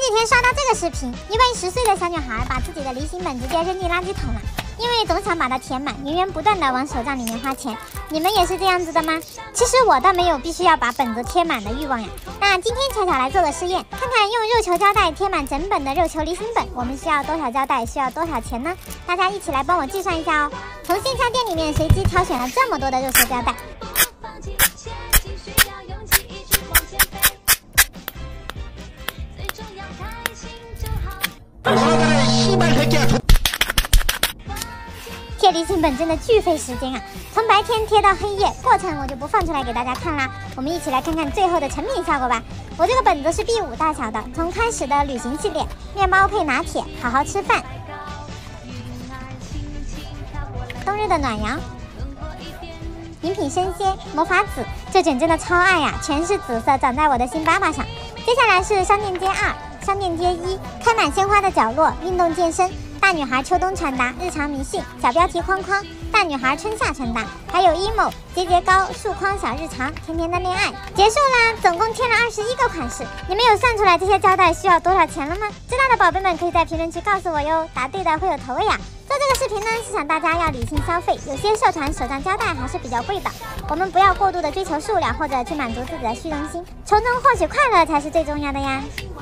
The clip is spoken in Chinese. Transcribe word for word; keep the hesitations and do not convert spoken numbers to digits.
几天刷到这个视频，一位十岁的小女孩把自己的离心本直接扔进垃圾桶了，因为总想把它填满，源源不断的往手账里面花钱。你们也是这样子的吗？其实我倒没有必须要把本子贴满的欲望呀。那今天巧巧来做个实验，看看用肉球胶带贴满整本的肉球离心本，我们需要多少胶带，需要多少钱呢？大家一起来帮我计算一下哦。从线下店里面随机挑选了这么多的肉球胶带。贴离心本真的巨费时间啊！从白天贴到黑夜，过程我就不放出来给大家看啦。我们一起来看看最后的成品效果吧。我这个本子是 B 五 大小的，从开始的旅行系列，面包配拿铁，好好吃饭，冬日的暖阳，饮品生鲜，魔法紫，这卷真的超爱呀、啊，全是紫色，长在我的新爸爸上。接下来是商店街二、商店街一，开满鲜花的角落，运动健身。大女孩秋冬穿搭，日常迷信，小标题框框；大女孩春夏穿搭，还有 emo 节节高束框小日常，甜甜的恋爱。结束啦，总共贴了二十一个款式。你们有算出来这些胶带需要多少钱了吗？知道的宝贝们可以在评论区告诉我哟，答对的会有头位啊！做这个视频呢，是想大家要理性消费，有些社团手账胶带还是比较贵的，我们不要过度的追求数量或者去满足自己的虚荣心，从中获取快乐才是最重要的呀。